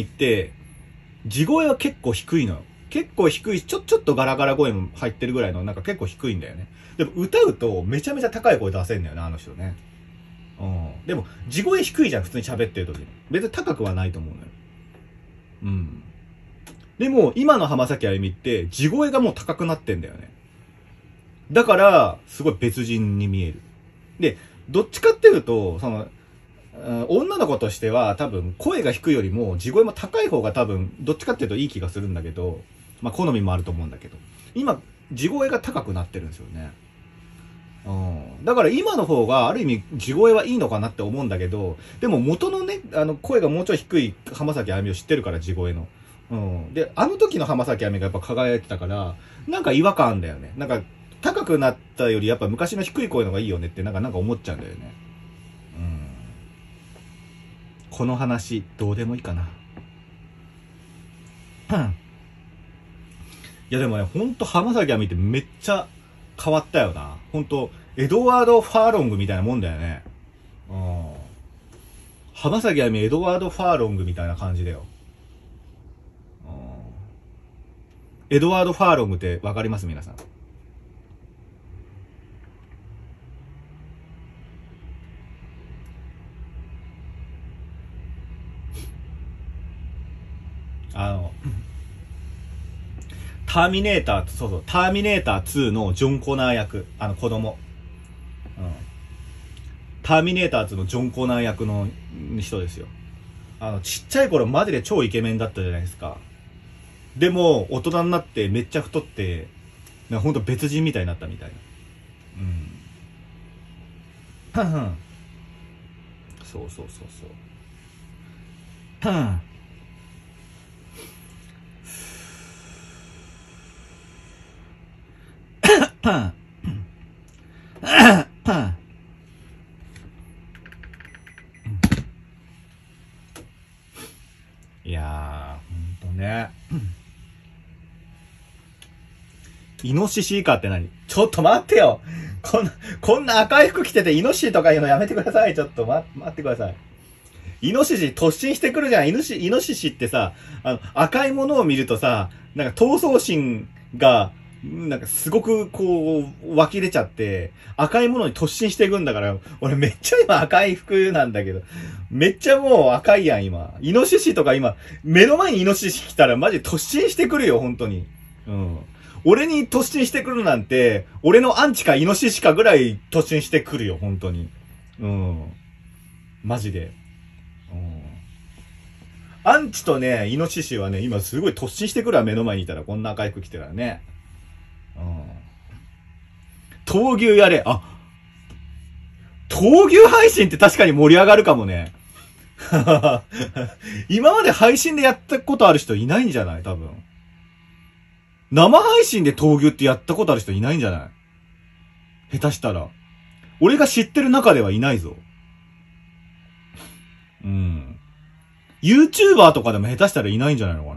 地声は結構低いのよ。結構低いし、ちょ、ちょっとガラガラ声も入ってるぐらいの、なんか結構低いんだよね。でも歌うとめちゃめちゃ高い声出せんだよね、あの人ね。うん。でも、地声低いじゃん、普通に喋ってる時に。別に高くはないと思うのよ。うん。でも、今の浜崎あゆみって、地声がもう高くなってんだよね。だから、すごい別人に見える。で、どっちかっていうと、その、女の子としては多分声が低いよりも地声も高い方が多分どっちかっていうといい気がするんだけど、まあ好みもあると思うんだけど、今地声が高くなってるんですよね。うん。だから今の方がある意味地声はいいのかなって思うんだけど、でも元のね、あの声がもうちょい低い浜崎あゆみを知ってるから地声の。うん。で、あの時の浜崎あゆみがやっぱ輝いてたから、なんか違和感あんだよね。なんか高くなったよりやっぱ昔の低い声の方がいいよねってなんかなんか思っちゃうんだよね。うん。この話どうでもいいかな。いやでもね、ほんと浜崎あゆみってめっちゃ変わったよな。ほんと、エドワード・ファーロングみたいなもんだよね。うん。浜崎あゆみ、エドワード・ファーロングみたいな感じだよ。うん。エドワード・ファーロングってわかります皆さん。あの、ターミネーター、そうそう、ターミネーターツーのジョン・コナー役、あの子供。うん。ターミネーターツーのジョン・コナー役の人ですよ。あの、ちっちゃい頃マジで超イケメンだったじゃないですか。でも、大人になってめっちゃ太って、なんかほんと別人みたいになったみたいな。うん。はんはん。そうそうそうそう。はん。はん。はん。いやー、ほんとね。イノシシイカって何？ちょっと待ってよ。こんな、こんな赤い服着ててイノシシとか言うのやめてください。ちょっと待、待ってください。イノシシ突進してくるじゃん。イノシシ、イノシシってさ、あの、赤いものを見るとさ、なんか闘争心が、なんかすごくこう、湧き出ちゃって、赤いものに突進していくんだから、俺めっちゃ今赤い服なんだけど、めっちゃもう赤いやん今。イノシシとか今、目の前にイノシシ来たらマジ突進してくるよ、本当に。うん。俺に突進してくるなんて、俺のアンチかイノシシかぐらい突進してくるよ、本当に。うん。マジで。うん。アンチとね、イノシシはね、今すごい突進してくるわ、目の前にいたら。こんな赤い服着てたらね。うん。闘牛やれ。あ、闘牛配信って確かに盛り上がるかもね。今まで配信でやったことある人いないんじゃない？多分。生配信で闘牛ってやったことある人いないんじゃない？下手したら。俺が知ってる中ではいないぞ。うん。YouTuber とかでも下手したらいないんじゃないのか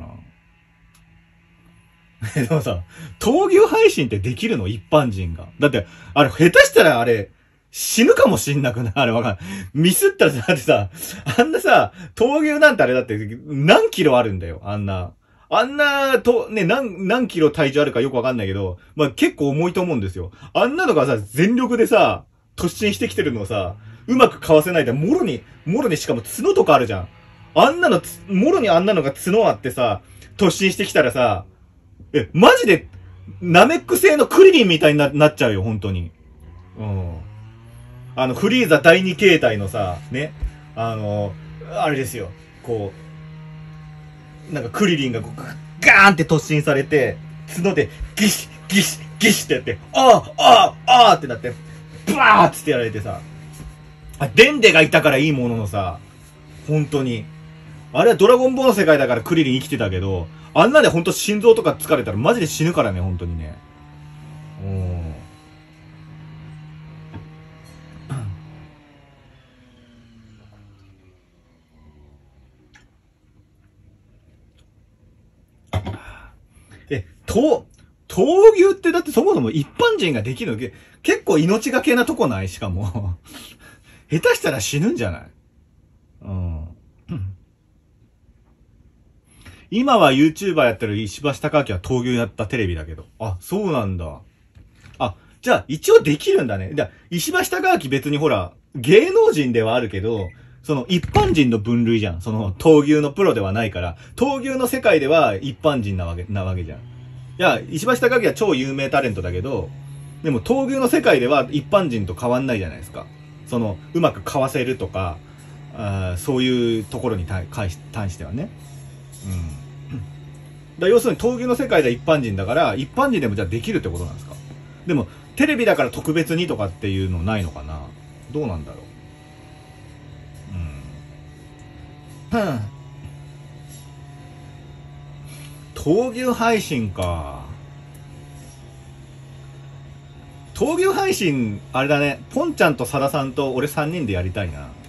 な。でもさ、闘牛配信ってできるの？一般人が。だって、あれ下手したらあれ、死ぬかもしんなくない？あれわかんない。ミスったらだってさ、あんなさ、闘牛なんてあれだって何キロあるんだよ。あんな。 あんな、と、ね、何、何キロ体重あるかよくわかんないけど、まあ、結構重いと思うんですよ。あんなのがさ、全力でさ、突進してきてるのをさ、うまくかわせないで、もろに、もろにしかも角とかあるじゃん。あんなの、もろにあんなのが角あってさ、突進してきたらさ、え、マジで、ナメック星のクリリンみたいに な, なっちゃうよ、本当に。うん。あの、フリーザだいに形態のさ、ね、あの、あれですよ、こう、なんかクリリンがこう、ガーンって突進されて、角でギシギシギシってやって、ああああああってなって、ブワーッつってやられてさ、あ、デンデがいたからいいもののさ、本当に。あれはドラゴンボールの世界だからクリリン生きてたけど、あんなでほんと心臓とか疲れたらマジで死ぬからね、本当にね。うん。え、と、闘牛ってだってそもそも一般人ができるの結構命がけなとこないしかも。下手したら死ぬんじゃない？うん。今は YouTuber やってる石橋貴明は闘牛やったテレビだけど。あ、そうなんだ。あ、じゃあ一応できるんだね。じゃあ石橋貴明別にほら、芸能人ではあるけど、その一般人の分類じゃん。その闘牛のプロではないから。闘牛の世界では一般人なわけ、なわけじゃん。いや、石橋貴明は超有名タレントだけど、でも闘牛の世界では一般人と変わんないじゃないですか。その、うまくかわせるとか、あそういうところに対してはね。うん。だ要するに闘牛の世界では一般人だから、一般人でもじゃあできるってことなんですか？でも、テレビだから特別にとかっていうのないのかな？どうなんだろう。うん。は闘牛配信か。闘牛配信、あれだね。ポンちゃんとサダさんと俺さんにんでやりたいな。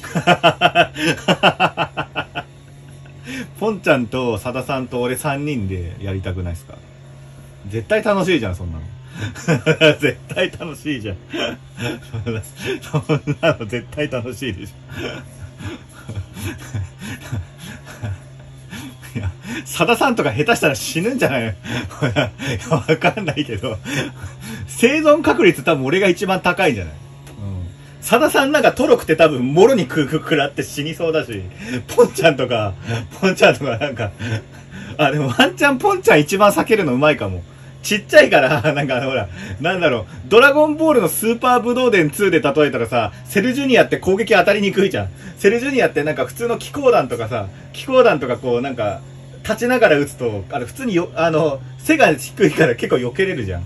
ポンちゃんとサダさんと俺さんにんでやりたくないですか？絶対楽しいじゃん、そんなの。絶対楽しいじゃん。そんなの絶対楽しいでしょ。いや、サダさんとか下手したら死ぬんじゃないの？わかんないけど。生存確率多分俺が一番高いんじゃない？サダさんなんかトロくて多分もろにくくくらって死にそうだし、ポンちゃんとか、ポンちゃんとかなんか、あ、でもワンチャンポンちゃん一番避けるのうまいかも。ちっちゃいから、なんかほら、なんだろう、ドラゴンボールのスーパーブドウ伝ツーで例えたらさ、セルジュニアって攻撃当たりにくいじゃん。セルジュニアってなんか普通の気候弾とかさ、気候弾とかこうなんか、立ちながら撃つと、あれ普通によ、あの、背が低いから結構避けれるじゃん。うん。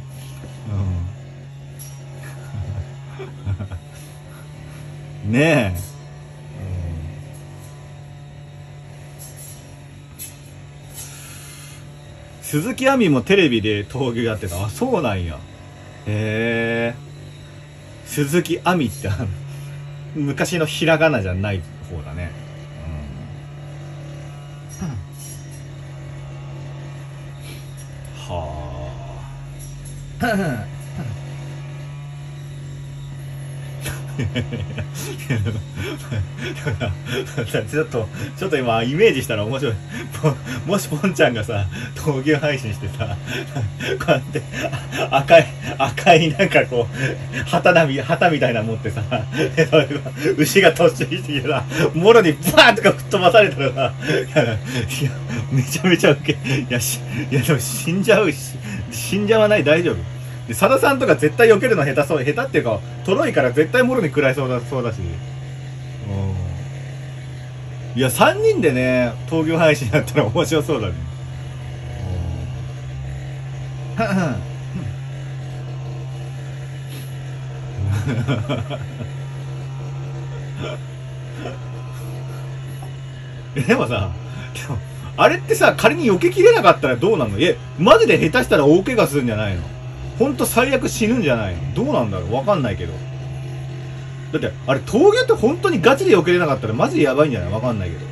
ねえ。鈴木亜美もテレビで闘牛やってた。あ、そうなんや。へえ。鈴木亜美ってあの、昔のひらがなじゃない方だね。うん、はあ。ちょっと、ちょっと今イメージしたら面白い。もしポンちゃんがさ、闘牛配信してさ、こうやって赤い、赤いなんかこう、旗なみ、旗みたいなの持ってさ、牛が突進してきてさ、もろにバーンとか吹っ飛ばされたらさ、いや、めちゃめちゃウケ、いや、し、いやでも死んじゃうし、死んじゃわない、大丈夫。で、佐田さんとか絶対避けるの下手そう、下手っていうか、とろいから絶対もろに食らいそうだ、そうだし。いや、さんにんでね、闘牛配信やったら面白そうだね。でもさ、でも、あれってさ、仮に避けきれなかったらどうなの？え、マジで下手したら大怪我するんじゃないの？ほんと最悪死ぬんじゃないの？どうなんだろう？わかんないけど。だって、あれ、闘牛って本当にガチで避けれなかったらマジでやばいんじゃない？わかんないけ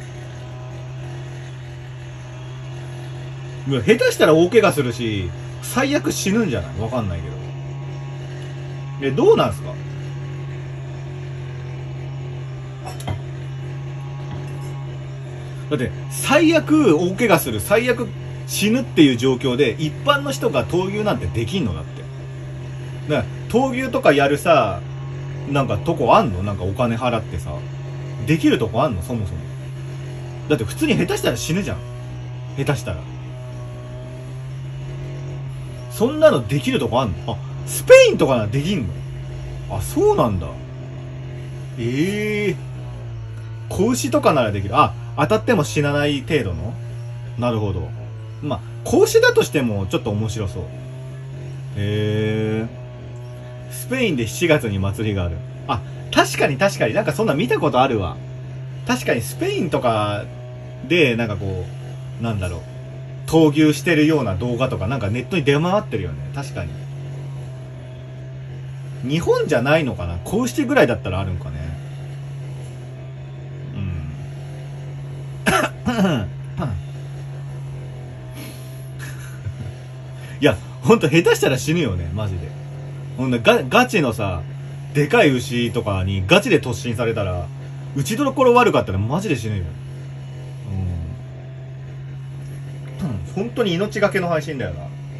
ど。下手したら大怪我するし、最悪死ぬんじゃない？わかんないけど。え、どうなんすか？ だって、最悪大怪我する、最悪死ぬっていう状況で、一般の人が闘牛なんてできんのだって。だから、闘牛とかやるさ、なんかとこあんの？なんかお金払ってさ。できるとこあんの？そもそも。だって普通に下手したら死ぬじゃん。下手したら。そんなのできるとこあんの？あ、スペインとかならできんの？あ、そうなんだ。ええー。子牛とかならできる。あ、当たっても死なない程度の？なるほど。まあ、子牛だとしてもちょっと面白そう。へえ。スペインでしちがつに祭りがある。あ、確かに確かになんかそんな見たことあるわ。確かにスペインとかでなんかこう、なんだろう。闘牛してるような動画とかなんかネットに出回ってるよね。確かに。日本じゃないのかな？子牛ぐらいだったらあるんかね。いや、ほんと下手したら死ぬよね、マジで。ほんとガ、ガチのさ、でかい牛とかにガチで突進されたら、打ちどころ悪かったらマジで死ぬよ。うん。本当に命がけの配信だよ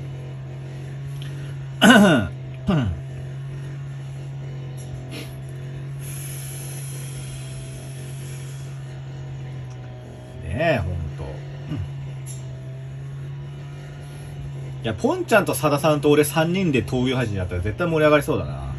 な。ねえ、ほんと。いや、ポンちゃんとサダさんと俺さんにんで闘牛配信やったら絶対盛り上がりそうだな。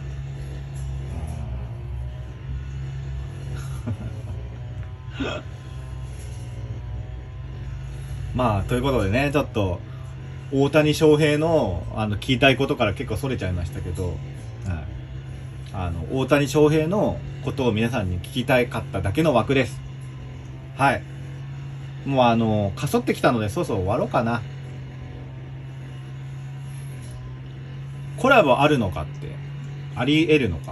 まあ、ということでね、ちょっと、大谷翔平の、あの、聞きたいことから結構逸れちゃいましたけど、はい。あの、大谷翔平のことを皆さんに聞きたかっただけの枠です。はい。もうあの、かそってきたので、そろそろ終わろうかな。コラボあるのかって、あり得るのか？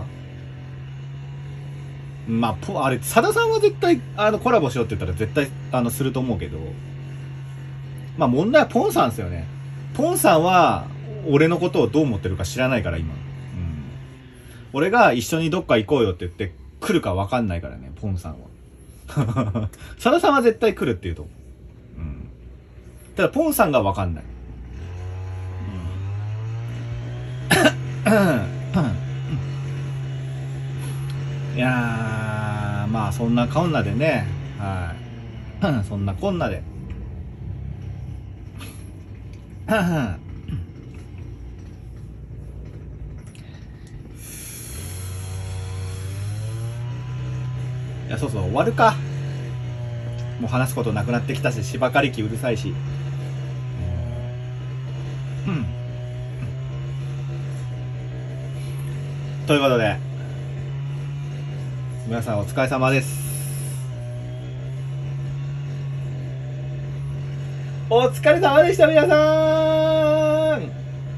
まあ、ポ、あれ、サダさんは絶対、あの、コラボしようって言ったら絶対、あの、すると思うけど、まあ問題はポンさんですよね。ポンさんは、俺のことをどう思ってるか知らないから、今。うん。俺が一緒にどっか行こうよって言って来るか分かんないからね、ポンさんは。サダさんは絶対来るって言うと思う。うん。ただ、ポンさんが分かんない。いやー、まあそんなこんなでね、はい。そんなこんなで。いや、そうそう、終わるか。もう話すことなくなってきたし、芝刈り機うるさいし。うん。ということで、皆さんお疲れ様です。お疲れ様でした、皆さん。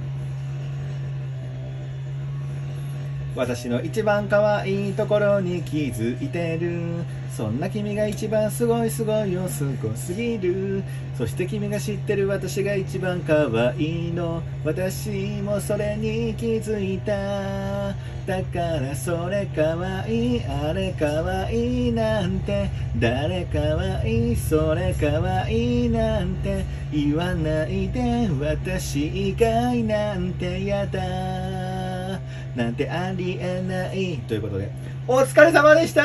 私の一番可愛いところに気づいてる。そんな君が一番すごいすごいよ、すごすぎる。そして君が知ってる私が一番可愛いの。私もそれに気づいた。だからそれ可愛い、あれ可愛いなんて、誰可愛い、それ可愛いなんて言わないで、私以外なんてやだなんてありえないということで、お疲れ様でした。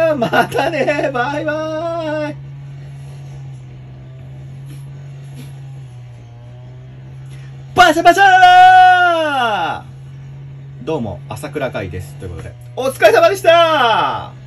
またね、バイバイ。バシャバシャー。どうも朝倉海ですということで、お疲れ様でした。